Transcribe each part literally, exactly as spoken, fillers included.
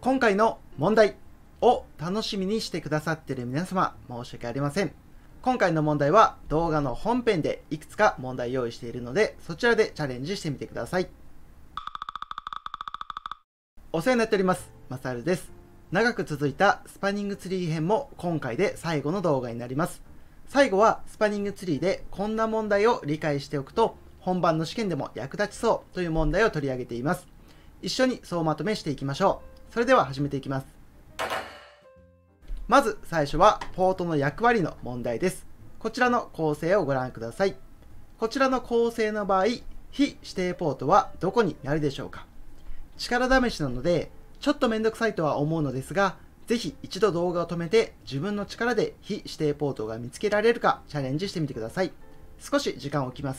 今回の問題を楽しみにしてくださっている皆様、申し訳ありません。今回の問題は動画の本編でいくつか問題用意しているので、そちらでチャレンジしてみてください。お世話になっております。マサルです。長く続いたスパニングツリー編も今回で最後の動画になります。最後はスパニングツリーでこんな問題を理解しておくと本番の試験でも役立ちそうという問題を取り上げています。一緒に総まとめしていきましょう。それでは始めていきます。まず最初はポートの役割の問題です。こちらの構成をご覧ください。こちらの構成の場合、非指定ポートはどこになるでしょうか。力試しなのでちょっとめんどくさいとは思うのですが、ぜひ一度動画を止めて自分の力で非指定ポートが見つけられるかチャレンジしてみてください。少し時間を置きます。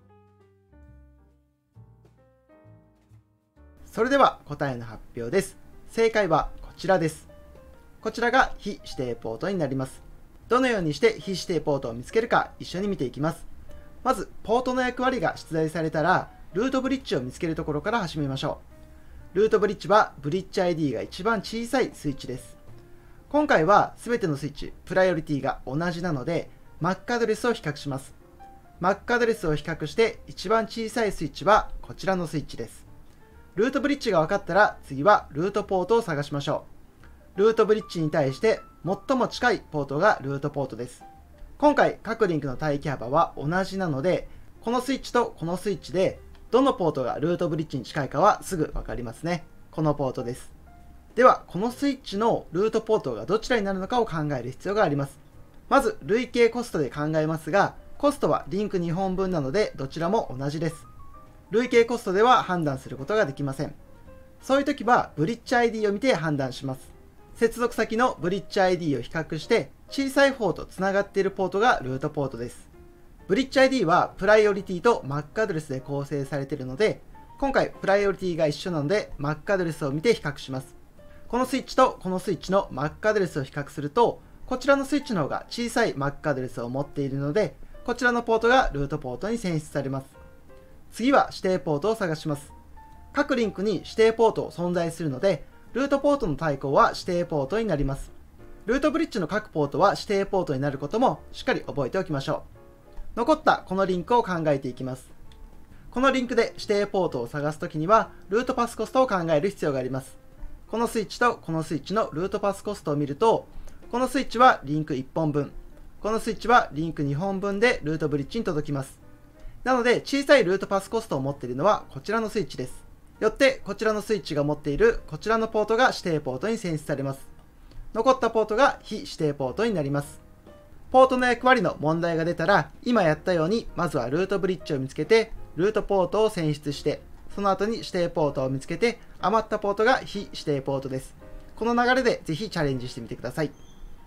それでは答えの発表です。正解はこちらです。こちらが非指定ポートになります。どのようにして非指定ポートを見つけるか一緒に見ていきます。まず、ポートの役割が出題されたら、ルートブリッジを見つけるところから始めましょう。ルートブリッジはブリッジ アイディー が一番小さいスイッチです。今回は全てのスイッチ、プライオリティが同じなので、マックアドレスを比較します。マックアドレスを比較して一番小さいスイッチはこちらのスイッチです。ルートブリッジが分かったら次はルートポートを探しましょう。ルートブリッジに対して最も近いポートがルートポートです。今回各リンクの待機幅は同じなので、このスイッチとこのスイッチでどのポートがルートブリッジに近いかはすぐ分かりますね。このポートです。ではこのスイッチのルートポートがどちらになるのかを考える必要があります。まず累計コストで考えますが、コストはリンクにほんぶんなのでどちらも同じです。累計コストでは判断することができません。そういう時はブリッジ アイディー を見て判断します。接続先のブリッジ アイディー を比較して小さい方とつながっているポートがルートポートです。ブリッジ アイディー はプライオリティと マック アドレスで構成されているので、今回プライオリティが一緒なので マック アドレスを見て比較します。このスイッチとこのスイッチの マック アドレスを比較すると、こちらのスイッチの方が小さい マック アドレスを持っているので、こちらのポートがルートポートに選出されます。次は指定ポートを探します。各リンクに指定ポート存在するので、ルートポートの対項は指定ポートになります。ルートブリッジの各ポートは指定ポートになることもしっかり覚えておきましょう。残ったこのリンクを考えていきます。このリンクで指定ポートを探すときには、ルートパスコストを考える必要があります。このスイッチとこのスイッチのルートパスコストを見ると、このスイッチはリンクいっぽんぶん、このスイッチはリンクにほんぶんでルートブリッジに届きます。なので、小さいルートパスコストを持っているのはこちらのスイッチです。よって、こちらのスイッチが持っているこちらのポートが指定ポートに選出されます。残ったポートが非指定ポートになります。ポートの役割の問題が出たら、今やったように、まずはルートブリッジを見つけて、ルートポートを選出して、その後に指定ポートを見つけて、余ったポートが非指定ポートです。この流れでぜひチャレンジしてみてください。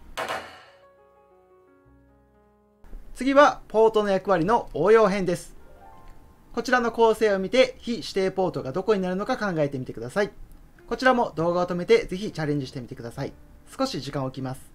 次はポートの役割の応用編です。こちらの構成を見て非指定ポートがどこになるのか考えてみてください。こちらも動画を止めてぜひチャレンジしてみてください。少し時間を置きます。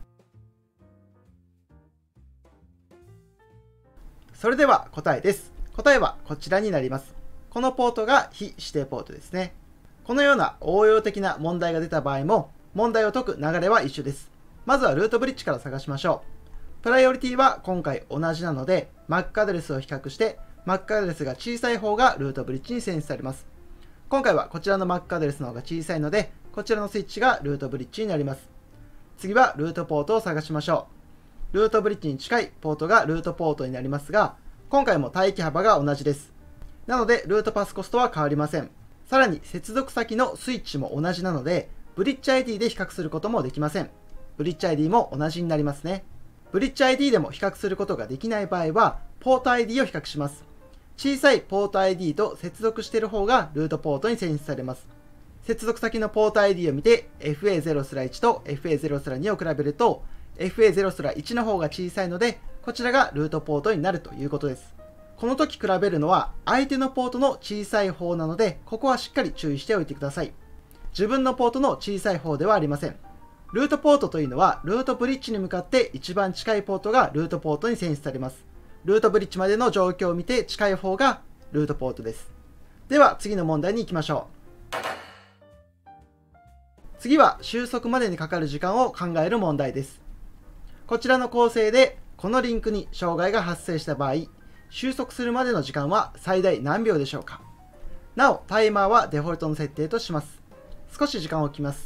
それでは答えです。答えはこちらになります。このポートが非指定ポートですね。このような応用的な問題が出た場合も問題を解く流れは一緒です。まずはルートブリッジから探しましょう。プライオリティは今回同じなので、マック アドレスを比較して、マック アドレスが小さい方がルートブリッジに選出されます。今回はこちらの マック アドレスの方が小さいので、こちらのスイッチがルートブリッジになります。次はルートポートを探しましょう。ルートブリッジに近いポートがルートポートになりますが、今回も待機幅が同じです。なので、ルートパスコストは変わりません。さらに、接続先のスイッチも同じなので、ブリッジ アイディー で比較することもできません。ブリッジ アイディー も同じになりますね。ブリッジ アイディー でも比較することができない場合は、ポート アイディー を比較します。小さいポート アイディー と接続している方がルートポートに選出されます。接続先のポート アイディー を見て エフエーゼロいち と エフエーゼロに を比べると エフエーゼロいち の方が小さいので、こちらがルートポートになるということです。この時比べるのは相手のポートの小さい方なので、ここはしっかり注意しておいてください。自分のポートの小さい方ではありません。ルートポートというのは、ルートブリッジに向かって一番近いポートがルートポートに選出されます。ルートブリッジまでの状況を見て近い方がルートポートです。では次の問題に行きましょう。 次は収束までにかかる時間を考える問題です。こちらの構成でこのリンクに障害が発生した場合、収束するまでの時間は最大何秒でしょうか。なお、タイマーはデフォルトの設定とします。少し時間を置きます。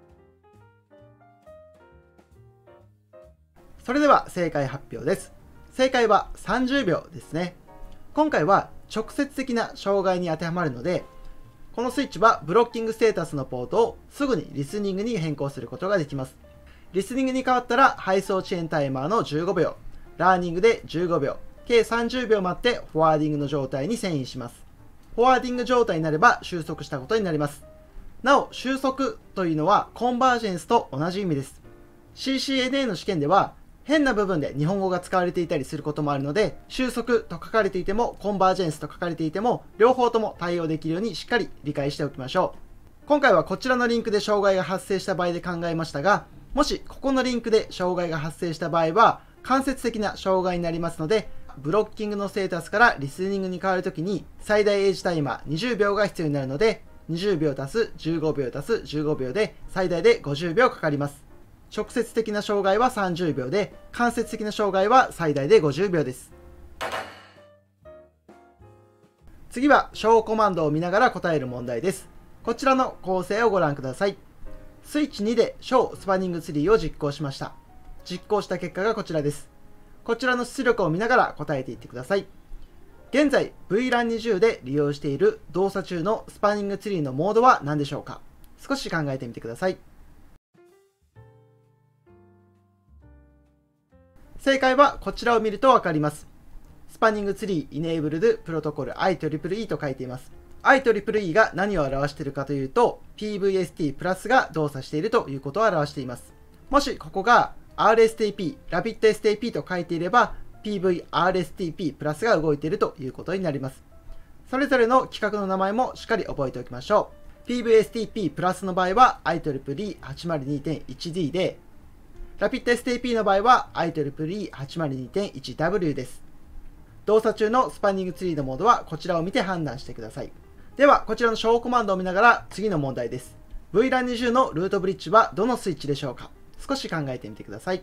それでは正解発表です。正解はさんじゅうびょうですね。今回は直接的な障害に当てはまるので、このスイッチはブロッキングステータスのポートをすぐにリスニングに変更することができます。リスニングに変わったら配送遅延タイマーのじゅうごびょう、ラーニングでじゅうごびょう、計さんじゅうびょう待ってフォワーディングの状態に遷移します。フォワーディング状態になれば収束したことになります。なお、収束というのはコンバージェンスと同じ意味です。シーシーエヌエー の試験では変な部分で日本語が使われていたりすることもあるので、収束と書かれていてもコンバージェンスと書かれていても両方とも対応できるようにしっかり理解しておきましょう。今回はこちらのリンクで障害が発生した場合で考えましたが、もしここのリンクで障害が発生した場合は間接的な障害になりますので、ブロッキングのステータスからリスニングに変わるときに最大エイジタイマーにじゅうびょうが必要になるので、にじゅうびょう足すじゅうごびょう足すじゅうごびょうで最大でごじゅうびょうかかります。直接的な障害はさんじゅうびょうで、間接的な障害は最大でごじゅうびょうです。次は小コマンドを見ながら答える問題です。こちらの構成をご覧ください。スイッチにで小スパニングツリーを実行しました。実行した結果がこちらです。こちらの出力を見ながら答えていってください。現在 ブイランにじゅう で利用している動作中のスパニングツリーのモードは何でしょうか。少し考えてみてください。正解はこちらを見るとわかります。スパニングツリー Enabled Protocol アイトリプルイー と書いています。アイトリプルイー が何を表しているかというと、ピーブイエスティー プラスが動作しているということを表しています。もしここが アールエスティーピー、Rapid エスティーピー と書いていれば、ピーブイアールエスティーピー プラスが動いているということになります。それぞれの規格の名前もしっかり覚えておきましょう。ピーブイエスティーピー プラスの場合は アイトリプルイーはちまるにてんいちディー で、Rapid エスティーピー の場合は アイトリプルイーはちまるにてんいちダブリュー です。動作中のスパニングツリーのモードはこちらを見て判断してください。では、こちらの小コマンドを見ながら次の問題です。ブイランにじゅう のルートブリッジはどのスイッチでしょうか。少し考えてみてください。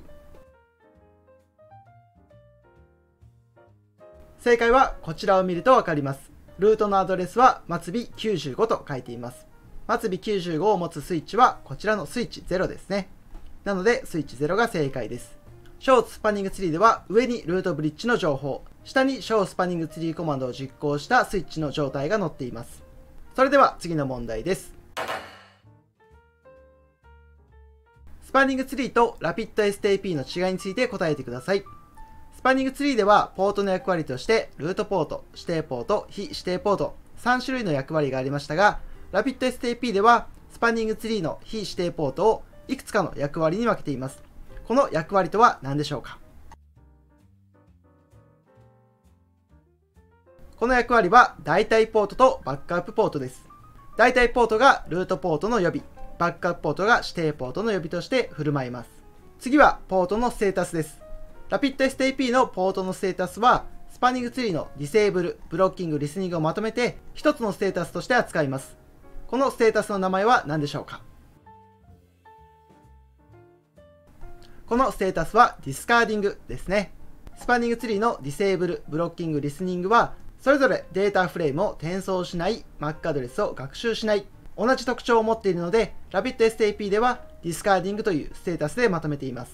正解はこちらを見るとわかります。ルートのアドレスは末尾きゅうじゅうごと書いています。末尾きゅうじゅうごを持つスイッチはこちらのスイッチゼロですね。なのでスイッチゼロが正解です。小スパニングツリーでは上にルートブリッジの情報、下に小スパニングツリーコマンドを実行したスイッチの状態が載っています。それでは次の問題です。スパニングツリーと Rapid エスティーピー の違いについて答えてください。スパニングツリーではポートの役割としてルートポート、指定ポート、非指定ポートさん種類の役割がありましたが、Rapid エスティーピー ではスパニングツリーの非指定ポートをいくつかの役割に分けています。この役割とは何でしょうか。この役割は代替ポートとバックアップポートです。代替ポートがルートポートの予備、バックアップポートが指定ポートの予備として振る舞います。次はポートのステータスです。Rapid エスティーピー のポートのステータスはスパニングツリーのディセーブル、ブロッキング、リスニングをまとめて一つのステータスとして扱います。このステータスの名前は何でしょうか。このステータスはディスカーディングですね。スパニングツリーのディセーブル、ブロッキング、リスニングはそれぞれデータフレームを転送しない、マックアドレスを学習しない、同じ特徴を持っているので Rapid エスティーピー ではディスカーディングというステータスでまとめています。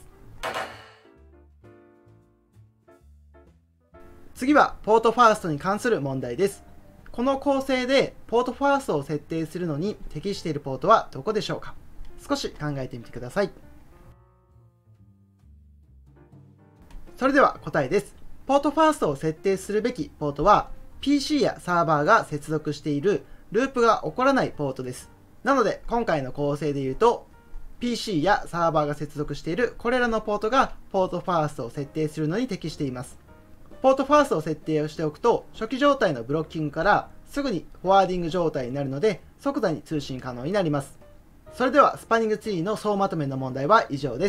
次はポートファーストに関する問題です。この構成でポートファーストを設定するのに適しているポートはどこでしょうか。少し考えてみてください。それでは答えです。ポートファーストを設定するべきポートは ピーシー やサーバーが接続しているループが起こらないポートです。なので今回の構成で言うと ピーシー やサーバーが接続しているこれらのポートがポートファーストを設定するのに適しています。ポートファーストを設定をしておくと初期状態のブロッキングからすぐにフォワーディング状態になるので即座に通信可能になります。それではスパニングツリーの総まとめの問題は以上です。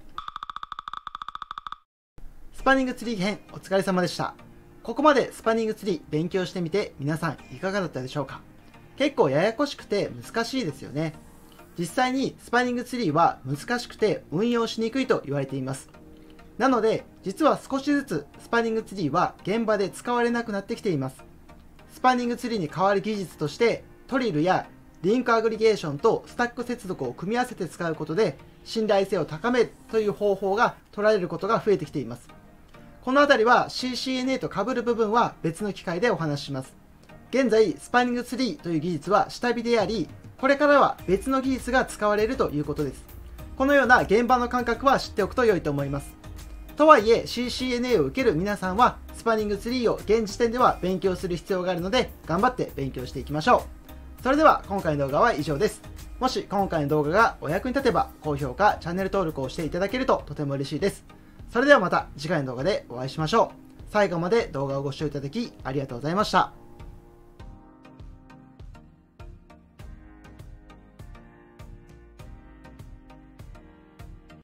スパニングツリー編お疲れ様でした。ここまでスパニングツリー勉強してみて皆さんいかがだったでしょうか。結構ややこしくて難しいですよね。 実際にスパニングツリーは難しくて運用しにくいと言われています。なので、実は少しずつスパニングツリーは現場で使われなくなってきています。スパニングツリーに代わる技術として、トリルやリンクアグリゲーションとスタック接続を組み合わせて使うことで、信頼性を高めるという方法が取られることが増えてきています。このあたりは シーシーエヌエー と被る部分は別の機会でお話しします。現在、スパニングツリーという技術は下火であり、これからは別の技術が使われるということです。このような現場の感覚は知っておくと良いと思います。とはいえ シーシーエヌエー を受ける皆さんはスパニングツリーを現時点では勉強する必要があるので頑張って勉強していきましょう。それでは今回の動画は以上です。もし今回の動画がお役に立てば高評価、チャンネル登録をしていただけるととても嬉しいです。それではまた次回の動画でお会いしましょう。最後まで動画をご視聴いただきありがとうございました。